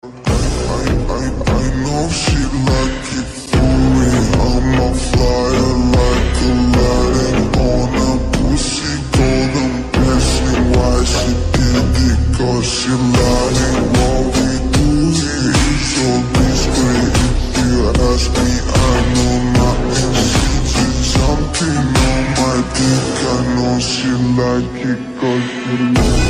I know she like it for me. I'm a flyer like Aladdin on a pussy golden blessing. Why she did it? Cause she lying. What we do here is so discreet. If you ask me, I know nothing. She's jumping on my dick. I know she like it cause she like it.